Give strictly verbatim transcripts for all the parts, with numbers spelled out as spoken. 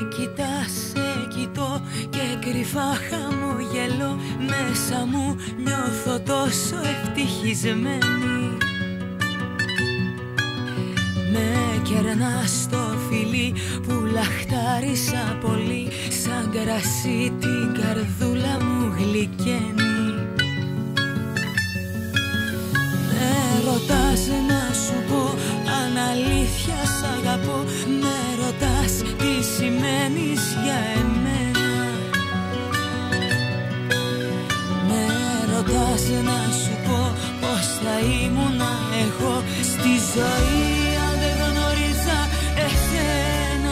κοιτάς, σε κοιτώ και κρυφά χαμογελώ. Μέσα μου νιώθω τόσο ευτυχισμένη. Με κερνάς στο φιλί που λαχτάρισα πολύ. Σαν κρασί την καρδούλα μου γλυκαίνει. Με ρωτάς να σου πω αν αλήθεια σ' αγαπώ. Με ρωτάς τι σημαίνεις για εμένα. Με ρωτάς να σου πω πως θα ήμουνα εγώ στη ζωή αν δεν γνώριζα εσένα.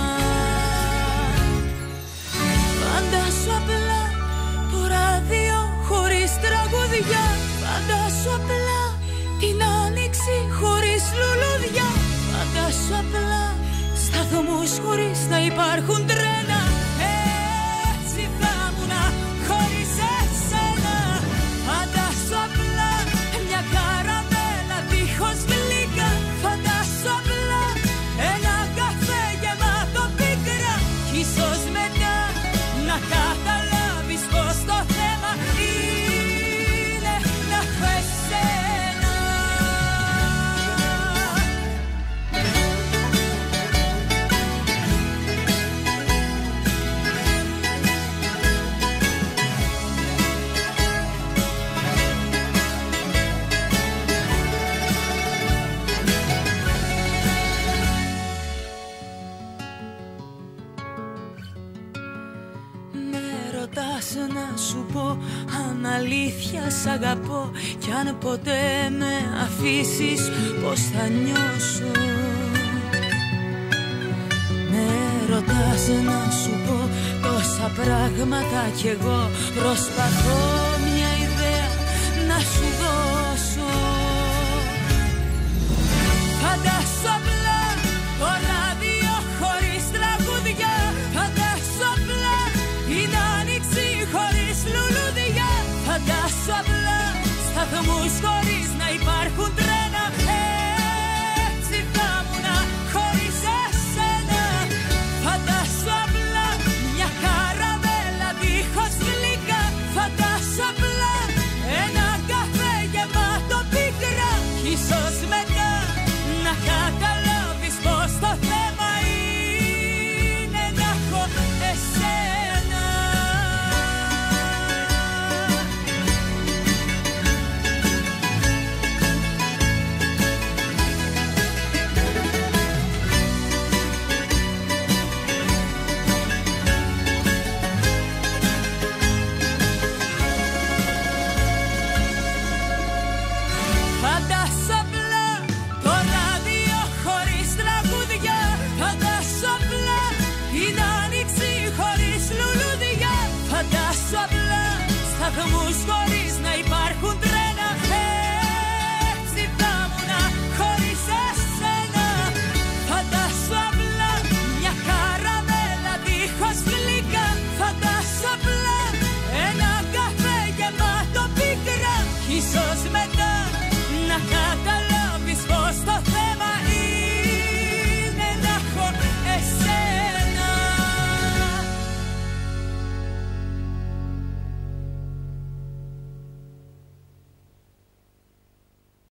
Φαντάσου απλά το ράδιο χωρίς τραγουδιά. Φαντάσου απλά την άνοιξη χωρίς λουλουδιά. Φαντάσου απλά σταθμούς χωρίς να υπάρχουν τρένα. Έτσι θα ήμουνα χωρίς εσένα. Φαντάσου απλά μια καραμέλα δίχως γλυκά. Φαντάσου απλά ένα καφέ γεμάτο πίκρα. Κι ίσως μετά να καταλάβεις πως το θέμα είναι να έχω εσένα. Να σου πω αν αλήθεια σ' αγαπώ. Κι αν ποτέ με αφήσεις πως θα νιώσω. Με ρωτάς να σου πω τόσα πράγματα κι εγώ προσπαθώ μια ιδέα να σου δώσω. Φαντάσου απλά το ράδιο χωρίς τραγουδιά. Φαντάσου απλά την άνοιξη χωρίς λουλουδιά. Φαντάσου απλά σταθμούς χωρίς να υπάρχουν τρένα. Έτσι θα ήμουνα χωρίς εσένα. Φαντάσου απλά μια καραμέλα δίχως γλυκά. Φαντάσου απλά ένα καφέ γεμάτο πίκρα. Κι ίσως μετά να καταλάβεις πως το θέμα είναι να έχω εσένα. Φαντάσου απλά το ράδιο χωρίς τραγουδιά. Φαντάσου απλά την άνοιξη χωρίς λουλουδιά. Φαντάσου απλά σταθμούς χωρίς